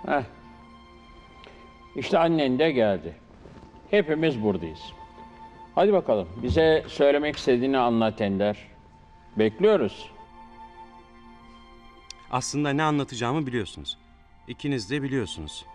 Heh. İşte annen de geldi. Hepimiz buradayız. Hadi bakalım bize söylemek istediğini anlat Ender. Bekliyoruz. Aslında ne anlatacağımı biliyorsunuz. İkiniz de biliyorsunuz.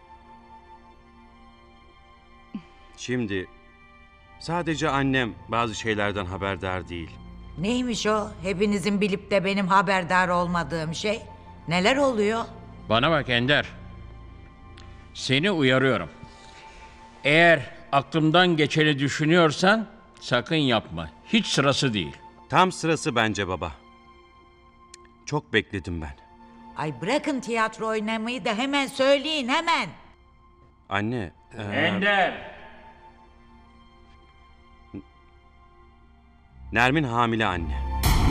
Şimdi sadece annem bazı şeylerden haberdar değil. Neymiş o? Hepinizin bilip de benim haberdar olmadığım şey. Neler oluyor? Bana bak Ender. Seni uyarıyorum. Eğer aklımdan geçeni düşünüyorsan sakın yapma. Hiç sırası değil. Tam sırası bence baba. Çok bekledim ben. Ay bırakın tiyatro oynamayı da hemen söyleyin hemen. Anne, Ender! Nermin hamile anne.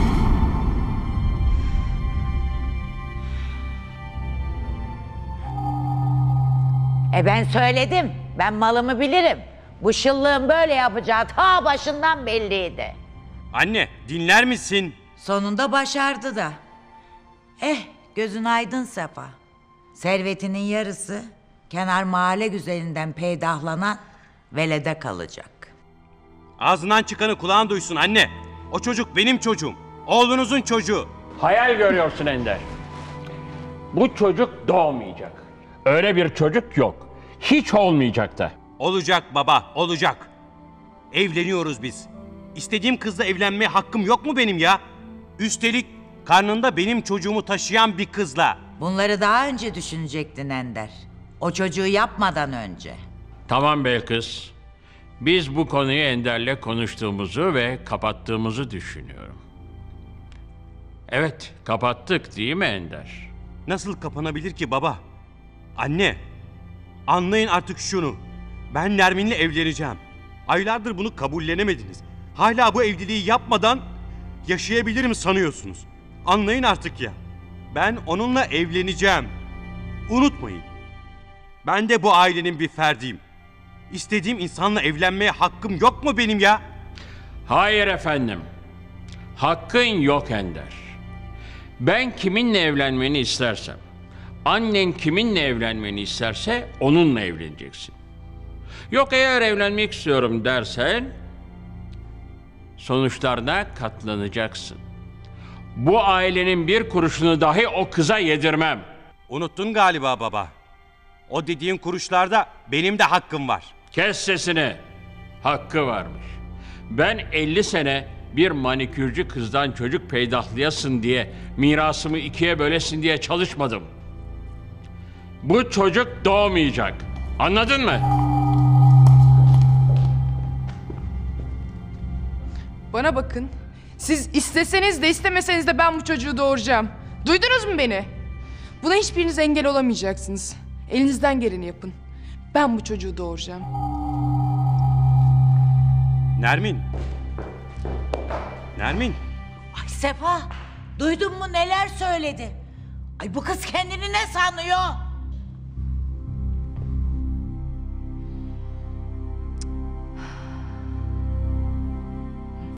Ben söyledim. Ben malımı bilirim. Bu şıllığın böyle yapacağı ta başından belliydi. Anne, dinler misin? Sonunda başardı da. Gözün aydın Sefa. Servetinin yarısı kenar mahalle güzelinden peydahlanan velede kalacak. Ağzından çıkanı kulağın duysun anne. O çocuk benim çocuğum. Oğlunuzun çocuğu. Hayal görüyorsun Ender. Bu çocuk doğmayacak. Öyle bir çocuk yok. Hiç olmayacak da. Olacak baba, olacak. Evleniyoruz biz. İstediğim kızla evlenmeye hakkım yok mu benim ya? Üstelik karnında benim çocuğumu taşıyan bir kızla. Bunları daha önce düşünecektin Ender. O çocuğu yapmadan önce. Tamam Belkıs. Biz bu konuyu Ender'le konuştuğumuzu ve kapattığımızı düşünüyorum. Evet, kapattık değil mi Ender? Nasıl kapanabilir ki baba? Anne, anlayın artık şunu. Ben Nermin'le evleneceğim. Aylardır bunu kabullenemediniz. Hala bu evliliği yapmadan yaşayabilirim sanıyorsunuz. Anlayın artık ya. Ben onunla evleneceğim. Unutmayın. Ben de bu ailenin bir ferdiyim. İstediğim insanla evlenmeye hakkım yok mu benim ya? Hayır efendim. Hakkın yok Ender. Ben kiminle evlenmeni istersem, annen kiminle evlenmeni isterse onunla evleneceksin. Yok eğer evlenmek istiyorum dersen, sonuçlarına katlanacaksın. Bu ailenin bir kuruşunu dahi o kıza yedirmem. Unuttun galiba baba. O dediğin kuruşlarda benim de hakkım var. Kes sesini. Hakkı varmış. Ben 50 sene bir manikürcü kızdan çocuk peydahlayasın diye, mirasımı ikiye bölesin diye çalışmadım. Bu çocuk doğmayacak. Anladın mı? Bana bakın. Siz isteseniz de istemeseniz de ben bu çocuğu doğuracağım. Duydunuz mu beni? Buna hiçbiriniz engel olamayacaksınız. Elinizden geleni yapın. Ben bu çocuğu doğuracağım. Nermin. Nermin. Ay Sefa, duydun mu neler söyledi? Ay bu kız kendini ne sanıyor?